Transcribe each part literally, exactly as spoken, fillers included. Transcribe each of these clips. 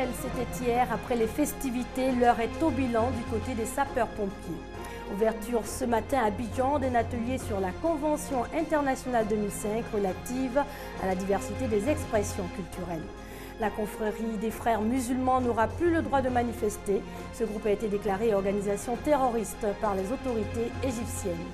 Noël, c'était hier. Après les festivités, l'heure est au bilan du côté des sapeurs-pompiers. Ouverture ce matin à Abidjan d'un atelier sur la Convention internationale deux mille cinq relative à la diversité des expressions culturelles. La confrérie des frères musulmans n'aura plus le droit de manifester. Ce groupe a été déclaré organisation terroriste par les autorités égyptiennes.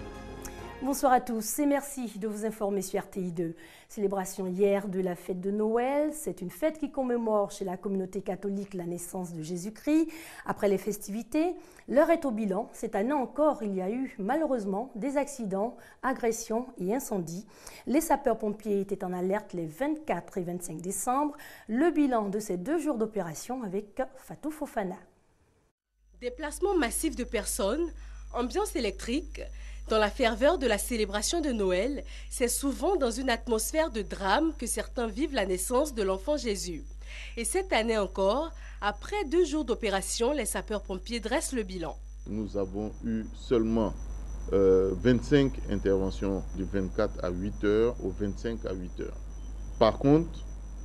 Bonsoir à tous et merci de vous informer sur R T I deux. Célébration hier de la fête de Noël. C'est une fête qui commémore chez la communauté catholique la naissance de Jésus-Christ. Après les festivités, l'heure est au bilan. Cette année encore, il y a eu malheureusement des accidents, agressions et incendies. Les sapeurs-pompiers étaient en alerte les vingt-quatre et vingt-cinq décembre. Le bilan de ces deux jours d'opération avec Fatou Fofana. Déplacement massif de personnes, ambiance électrique. Dans la ferveur de la célébration de Noël, c'est souvent dans une atmosphère de drame que certains vivent la naissance de l'enfant Jésus. Et cette année encore, après deux jours d'opération, les sapeurs-pompiers dressent le bilan. Nous avons eu seulement euh, vingt-cinq interventions du vingt-quatre à huit heures au vingt-cinq à huit heures. Par contre,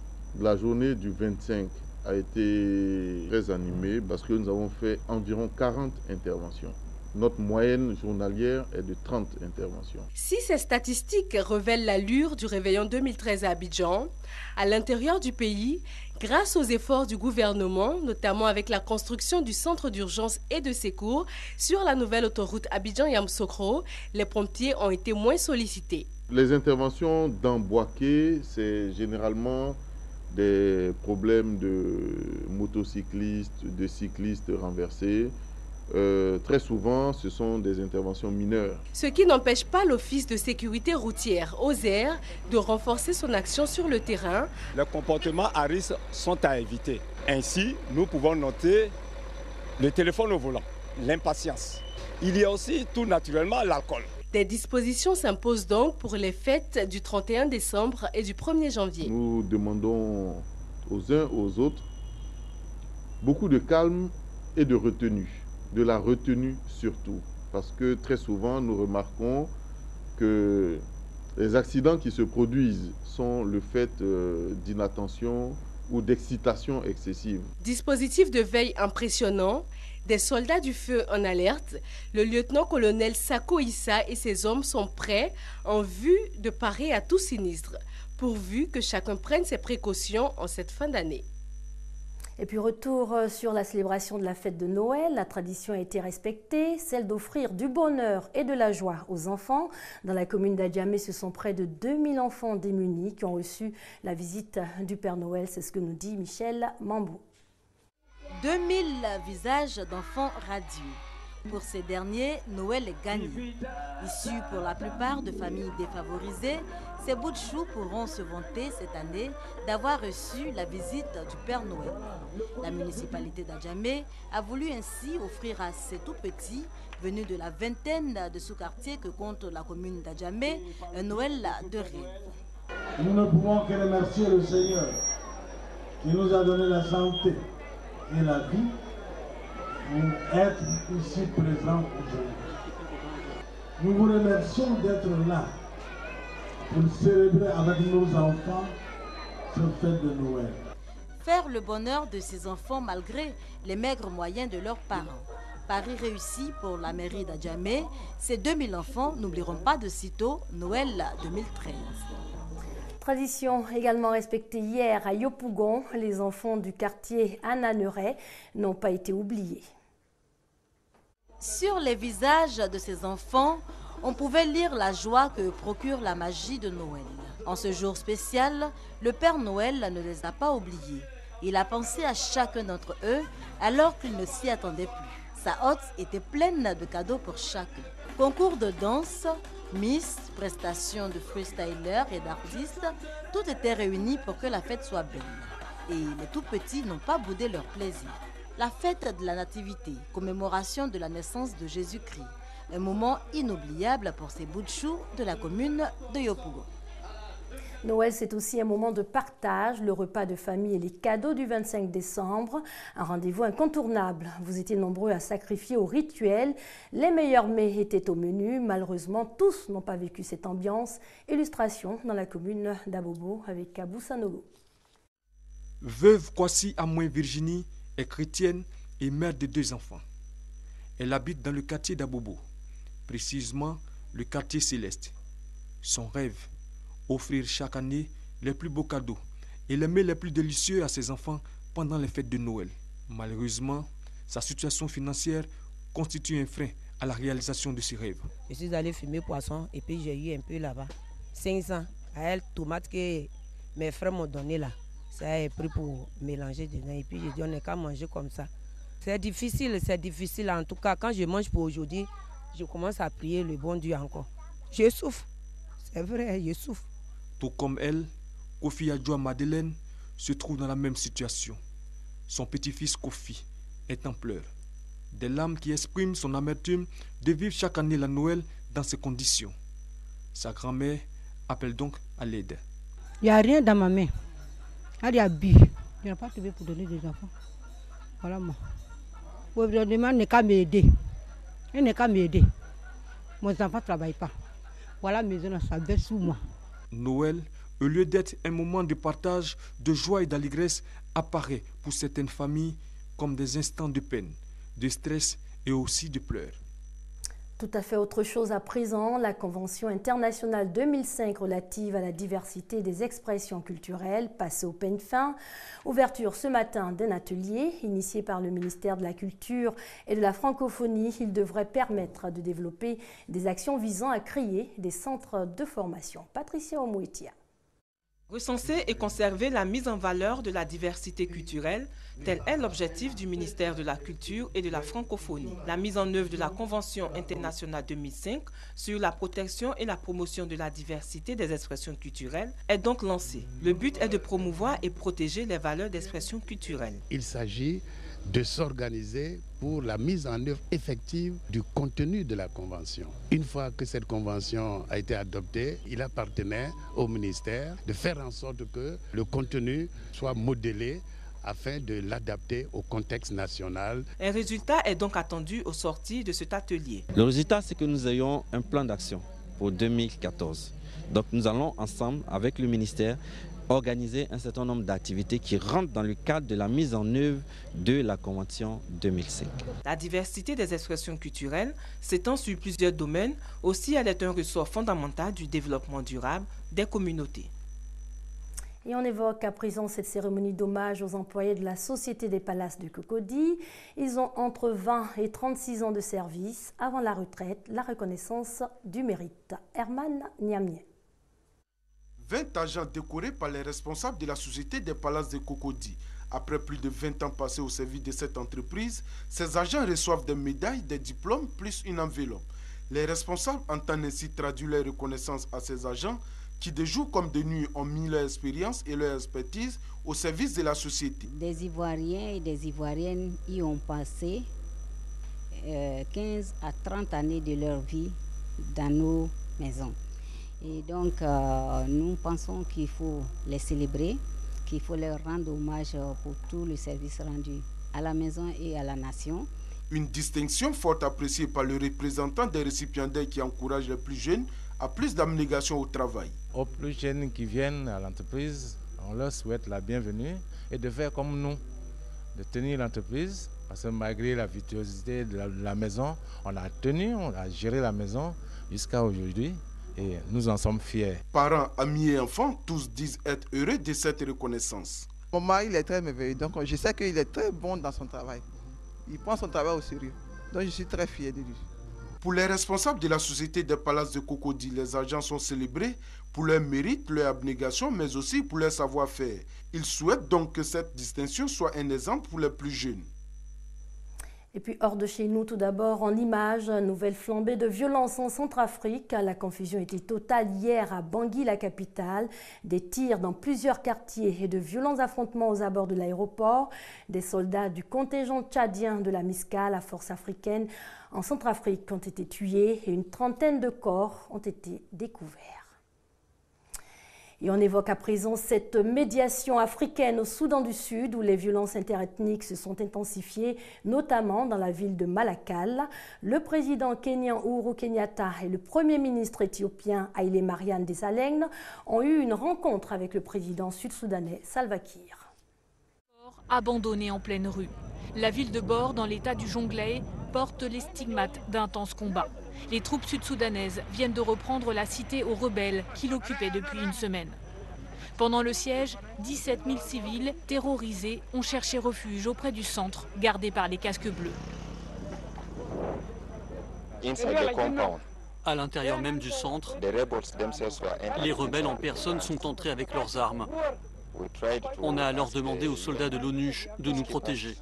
la journée du vingt-cinq a été très animée parce que nous avons fait environ quarante interventions. Notre moyenne journalière est de trente interventions. Si ces statistiques révèlent l'allure du réveillon deux mille treize à Abidjan, à l'intérieur du pays, grâce aux efforts du gouvernement, notamment avec la construction du centre d'urgence et de secours sur la nouvelle autoroute Abidjan-Yamoussoukro, les pompiers ont été moins sollicités. Les interventions dans Boaké, c'est généralement des problèmes de motocyclistes, de cyclistes renversés. Euh, très souvent, ce sont des interventions mineures. Ce qui n'empêche pas l'Office de sécurité routière, O S E R, de renforcer son action sur le terrain. Les comportements à risque sont à éviter. Ainsi, nous pouvons noter le téléphone au volant, l'impatience. Il y a aussi tout naturellement l'alcool. Des dispositions s'imposent donc pour les fêtes du trente et un décembre et du premier janvier. Nous demandons aux uns aux autres beaucoup de calme et de retenue. De la retenue surtout, parce que très souvent nous remarquons que les accidents qui se produisent sont le fait euh, d'inattention ou d'excitation excessive. Dispositif de veille impressionnant, des soldats du feu en alerte, le lieutenant-colonel Sako Issa et ses hommes sont prêts en vue de parer à tout sinistre, pourvu que chacun prenne ses précautions en cette fin d'année. Et puis retour sur la célébration de la fête de Noël. La tradition a été respectée, celle d'offrir du bonheur et de la joie aux enfants. Dans la commune d'Adjamé, ce sont près de deux mille enfants démunis qui ont reçu la visite du Père Noël. C'est ce que nous dit Michel Mambou. deux mille visages d'enfants radieux. Pour ces derniers, Noël est gagné. Issus pour la plupart de familles défavorisées, ces bouts de choux pourront se vanter cette année d'avoir reçu la visite du Père Noël. La municipalité d'Adjamé a voulu ainsi offrir à ces tout-petits, venus de la vingtaine de sous-quartiers que compte la commune d'Adjamé, un Noël de rêve. Nous ne pouvons que remercier le Seigneur qui nous a donné la santé et la vie pour être ici présent aujourd'hui. Nous vous remercions d'être là pour célébrer avec nos enfants cette fête de Noël. Faire le bonheur de ces enfants malgré les maigres moyens de leurs parents. Pari réussi pour la mairie d'Adjamé. Ces deux mille enfants n'oublieront pas de sitôt Noël deux mille treize. Tradition également respectée hier à Yopougon. Les enfants du quartier Ananeret n'ont pas été oubliés. Sur les visages de ces enfants, on pouvait lire la joie que procure la magie de Noël. En ce jour spécial, le Père Noël ne les a pas oubliés. Il a pensé à chacun d'entre eux alors qu'ils ne s'y attendaient plus. Sa hotte était pleine de cadeaux pour chacun. Concours de danse, miss, prestations de freestylers et d'artistes, tout était réuni pour que la fête soit belle. Et les tout-petits n'ont pas boudé leur plaisir. La fête de la Nativité, commémoration de la naissance de Jésus-Christ. Un moment inoubliable pour ces bouts de choux de la commune de Yopougon. Noël, c'est aussi un moment de partage, le repas de famille et les cadeaux du vingt-cinq décembre. Un rendez-vous incontournable. Vous étiez nombreux à sacrifier au rituel. Les meilleurs mets étaient au menu. Malheureusement, tous n'ont pas vécu cette ambiance. Illustration dans la commune d'Abobo avec Kabou Sanogo. Veuve Kwasi Amouin Virginie est chrétienne et mère de deux enfants. Elle habite dans le quartier d'Abobo, précisément le quartier Céleste. Son rêve, offrir chaque année les plus beaux cadeaux et les mets les plus délicieux à ses enfants pendant les fêtes de Noël. Malheureusement, sa situation financière constitue un frein à la réalisation de ses rêves. Je suis allé fumer poisson et puis j'ai eu un peu là-bas. cinq cents à elle tomate que mes frères m'ont donné là. Ça a pris pour mélanger dedans et puis j'ai dit on n'est qu'à manger comme ça. C'est difficile, c'est difficile en tout cas. Quand je mange pour aujourd'hui, je commence à prier le bon Dieu encore. Je souffre, c'est vrai, je souffre. Tout comme elle, Kofi Adjoa Madeleine se trouve dans la même situation. Son petit-fils Kofi est en pleurs. Des larmes qui expriment son amertume de vivre chaque année la Noël dans ces conditions. Sa grand-mère appelle donc à l'aide. Il n'y a rien dans ma main. Il y a bu. Je n'ai pas trouvé pour donner des enfants. Voilà moi. Le gouvernement n'est qu'à m'aider. Il n'est qu'à m'aider. Mon enfant ne travaille pas. Voilà mes maison, ça baisse sous moi. Noël, au lieu d'être un moment de partage, de joie et d'allégresse, apparaît pour certaines familles comme des instants de peine, de stress et aussi de pleurs. Tout à fait autre chose à présent, la Convention internationale deux mille cinq relative à la diversité des expressions culturelles passe au peigne fin. Ouverture ce matin d'un atelier initié par le ministère de la Culture et de la Francophonie. Il devrait permettre de développer des actions visant à créer des centres de formation. Patricia Omouetia. Recenser et conserver la mise en valeur de la diversité culturelle, tel est l'objectif du ministère de la Culture et de la Francophonie. La mise en œuvre de la Convention internationale deux mille cinq sur la protection et la promotion de la diversité des expressions culturelles est donc lancée. Le but est de promouvoir et protéger les valeurs d'expression culturelle. Il s'agit de s'organiser pour la mise en œuvre effective du contenu de la Convention. Une fois que cette Convention a été adoptée, il appartenait au ministère de faire en sorte que le contenu soit modélé afin de l'adapter au contexte national. Un résultat est donc attendu au sortir de cet atelier. Le résultat, c'est que nous ayons un plan d'action pour deux mille quatorze. Donc nous allons ensemble, avec le ministère, organiser un certain nombre d'activités qui rentrent dans le cadre de la mise en œuvre de la Convention deux mille cinq. La diversité des expressions culturelles s'étend sur plusieurs domaines. Aussi, elle est un ressort fondamental du développement durable des communautés. Et on évoque à présent cette cérémonie d'hommage aux employés de la Société des Palaces de Cocody. Ils ont entre vingt et trente-six ans de service. Avant la retraite, la reconnaissance du mérite. Herman Niamien. vingt agents décorés par les responsables de la Société des Palaces de Cocody. Après plus de vingt ans passés au service de cette entreprise, ces agents reçoivent des médailles, des diplômes plus une enveloppe. Les responsables entendent ainsi traduire leur reconnaissance à ces agents qui de jour comme de nuit ont mis leur expérience et leur expertise au service de la société. Des Ivoiriens et des Ivoiriennes y ont passé euh, quinze à trente années de leur vie dans nos maisons. Et donc, euh, nous pensons qu'il faut les célébrer, qu'il faut leur rendre hommage pour tout le service rendu à la maison et à la nation. Une distinction fort appréciée par le représentant des récipiendaires qui encourage les plus jeunes à plus d'abnégation au travail. Aux plus jeunes qui viennent à l'entreprise, on leur souhaite la bienvenue et de faire comme nous, de tenir l'entreprise, parce que malgré la virtuosité de la, de la maison, on a tenu, on a géré la maison jusqu'à aujourd'hui. Et nous en sommes fiers. Parents, amis et enfants, tous disent être heureux de cette reconnaissance. Mon mari, il est très merveilleux, donc je sais qu'il est très bon dans son travail. Il prend son travail au sérieux, donc je suis très fier de lui. Pour les responsables de la Société des Palaces de Cocody, les agents sont célébrés pour leur mérite, leur abnégation, mais aussi pour leur savoir-faire. Ils souhaitent donc que cette distinction soit un exemple pour les plus jeunes. Et puis hors de chez nous, tout d'abord en images, nouvelle flambée de violence en Centrafrique. La confusion était totale hier à Bangui, la capitale. Des tirs dans plusieurs quartiers et de violents affrontements aux abords de l'aéroport. Des soldats du contingent tchadien de la MISCA, la force africaine en Centrafrique, ont été tués et une trentaine de corps ont été découverts. Et on évoque à présent cette médiation africaine au Soudan du Sud où les violences interethniques se sont intensifiées, notamment dans la ville de Malakal. Le président kényan Uhuru Kenyatta et le premier ministre éthiopien Haïlé Mariam Desalegn ont eu une rencontre avec le président sud-soudanais Salva Kiir. abandonnés en pleine rue. La ville de Bor, dans l'état du Jonglei, porte les stigmates d'intenses combats. Les troupes sud-soudanaises viennent de reprendre la cité aux rebelles qui l'occupaient depuis une semaine. Pendant le siège, dix-sept mille civils terrorisés ont cherché refuge auprès du centre, gardé par les casques bleus. À l'intérieur même du centre, les rebelles en personne sont entrés avec leurs armes. On a alors demandé aux soldats de l'ONU de nous protéger.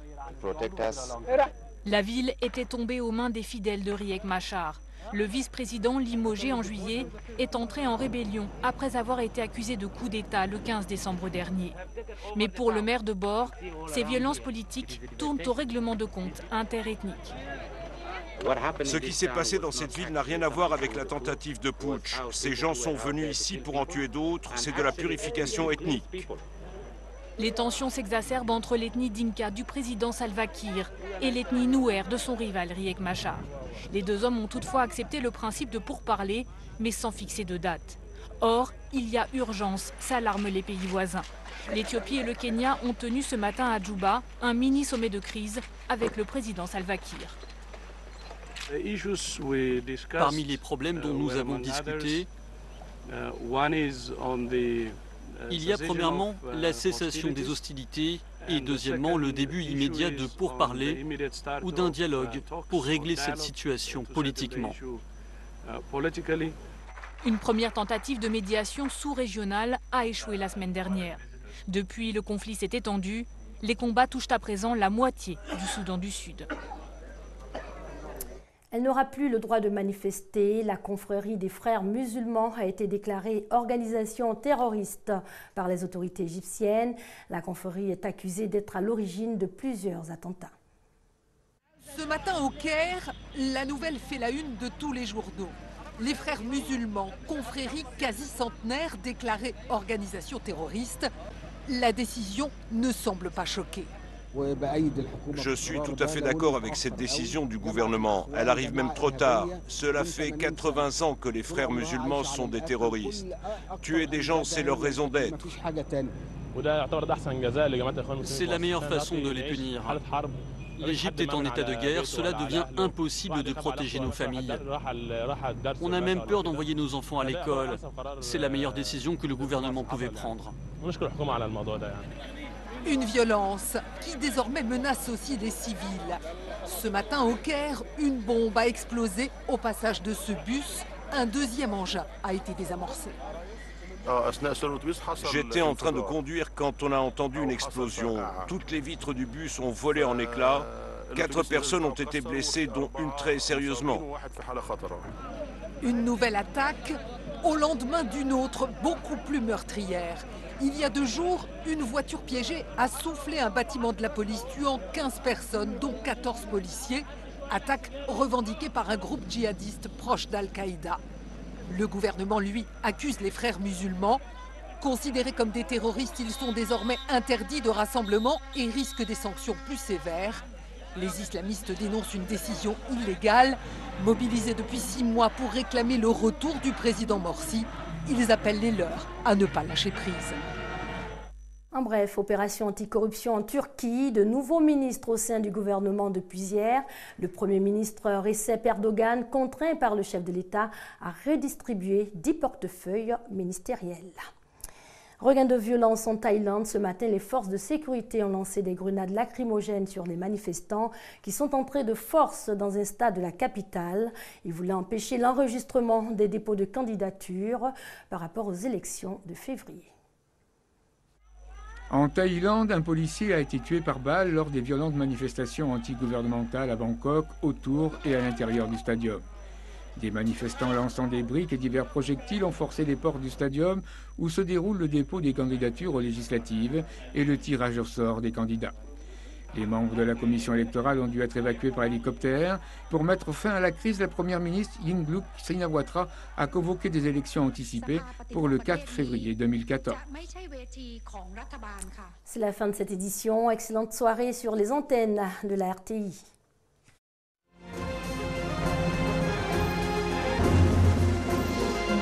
La ville était tombée aux mains des fidèles de Riek Machar. Le vice-président limogé en juillet est entré en rébellion après avoir été accusé de coup d'État le quinze décembre dernier. Mais pour le maire de Bor, ces violences politiques tournent au règlement de compte interethnique. Ce qui s'est passé dans cette ville n'a rien à voir avec la tentative de putsch. Ces gens sont venus ici pour en tuer d'autres, c'est de la purification ethnique. Les tensions s'exacerbent entre l'ethnie Dinka du président Salva Kiir et l'ethnie Nouer de son rival Riek Machar. Les deux hommes ont toutefois accepté le principe de pourparlers, mais sans fixer de date. Or, il y a urgence, s'alarment les pays voisins. L'Éthiopie et le Kenya ont tenu ce matin à Djouba un mini-sommet de crise avec le président Salva Kiir. Parmi les problèmes dont nous avons discuté, il y a premièrement la cessation des hostilités et deuxièmement le début immédiat de pourparlers ou d'un dialogue pour régler cette situation politiquement. Une première tentative de médiation sous-régionale a échoué la semaine dernière. Depuis, le conflit s'est étendu. Les combats touchent à présent la moitié du Soudan du Sud. Elle n'aura plus le droit de manifester. La confrérie des frères musulmans a été déclarée organisation terroriste par les autorités égyptiennes. La confrérie est accusée d'être à l'origine de plusieurs attentats. Ce matin au Caire, la nouvelle fait la une de tous les journaux. Les frères musulmans, confrérie quasi centenaire, déclarée organisation terroriste. La décision ne semble pas choquer. Je suis tout à fait d'accord avec cette décision du gouvernement. Elle arrive même trop tard. Cela fait quatre-vingts ans que les frères musulmans sont des terroristes. Tuer des gens, c'est leur raison d'être. C'est la meilleure façon de les punir. L'Égypte est en état de guerre, cela devient impossible de protéger nos familles. On a même peur d'envoyer nos enfants à l'école. C'est la meilleure décision que le gouvernement pouvait prendre. Une violence qui désormais menace aussi les civils. Ce matin au Caire, une bombe a explosé au passage de ce bus. Un deuxième engin a été désamorcé. J'étais en train de conduire quand on a entendu une explosion. Toutes les vitres du bus ont volé en éclats. Quatre personnes ont été blessées, dont une très sérieusement. Une nouvelle attaque au lendemain d'une autre beaucoup plus meurtrière. Il y a deux jours, une voiture piégée a soufflé un bâtiment de la police, tuant quinze personnes, dont quatorze policiers. Attaque revendiquée par un groupe djihadiste proche d'Al-Qaïda. Le gouvernement, lui, accuse les frères musulmans. Considérés comme des terroristes, ils sont désormais interdits de rassemblement et risquent des sanctions plus sévères. Les islamistes dénoncent une décision illégale. Mobilisés depuis six mois pour réclamer le retour du président Morsi, ils appellent les leurs à ne pas lâcher prise. En bref, opération anticorruption en Turquie, de nouveaux ministres au sein du gouvernement depuis hier. Le Premier ministre Recep Erdogan, contraint par le chef de l'État à redistribuer dix portefeuilles ministériels. Regain de violence en Thaïlande. Ce matin, les forces de sécurité ont lancé des grenades lacrymogènes sur les manifestants qui sont entrés de force dans un stade de la capitale. Ils voulaient empêcher l'enregistrement des dépôts de candidature par rapport aux élections de février. En Thaïlande, un policier a été tué par balle lors des violentes manifestations antigouvernementales à Bangkok, autour et à l'intérieur du stadium. Des manifestants lançant des briques et divers projectiles ont forcé les portes du stadium où se déroule le dépôt des candidatures aux législatives et le tirage au sort des candidats. Les membres de la commission électorale ont dû être évacués par hélicoptère. Pour mettre fin à la crise, la première ministre Yingluck Shinawatra a convoqué des élections anticipées pour le quatre février deux mille quatorze. C'est la fin de cette édition. Excellente soirée sur les antennes de la R T I.